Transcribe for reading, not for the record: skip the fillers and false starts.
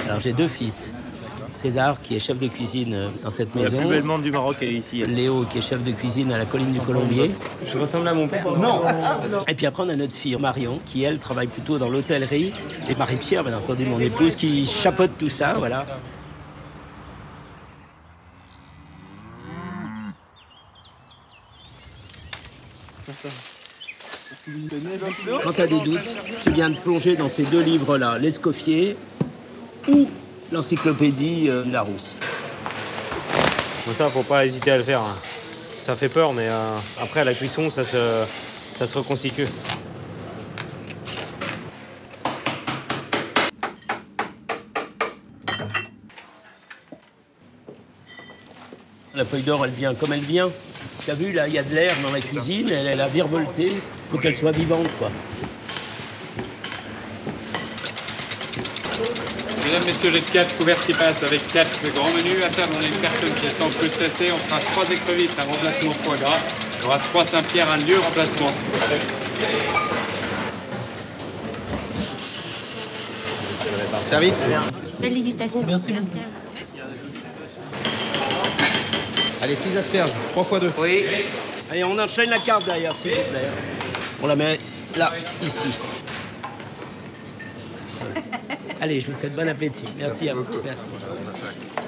Alors j'ai 2 fils. César, qui est chef de cuisine dans cette maison. La plus belle menthe du Maroc est ici. Léo, qui est chef de cuisine à la colline du Colombier. Je ressemble à mon père. Non. Et puis après, on a notre fille, Marion, qui, elle, travaille plutôt dans l'hôtellerie. Et Marie-Pierre, bien entendu, mon épouse, qui chapeaute tout ça, voilà. Quand tu as des doutes, tu viens de plonger dans ces 2 livres-là, l'Escoffier ou l'encyclopédie Larousse. Bon, ça, faut pas hésiter à le faire. Hein. Ça fait peur, mais après, à la cuisson, ça se reconstitue. La feuille d'or, elle vient comme elle vient. Tu as vu, là, il y a de l'air dans la cuisine, elle a virevolté. Il faut qu'elle soit vivante, quoi. Mesdames, messieurs, les 4 couverts qui passent avec 4 grands menus. À table, on a une personne qui est sans plus stressée. On fera 3 écrevisses, un remplacement foie gras. Il y aura 3 Saint-Pierre, un lieu remplacement. Service. Belle dégustation. Merci. Allez, 6 asperges, 3 x 2. Oui. Allez, on enchaîne la carte derrière, s'il vous plaît. On la met là, ici. Allez, je vous souhaite bon appétit. Merci à vous. Merci.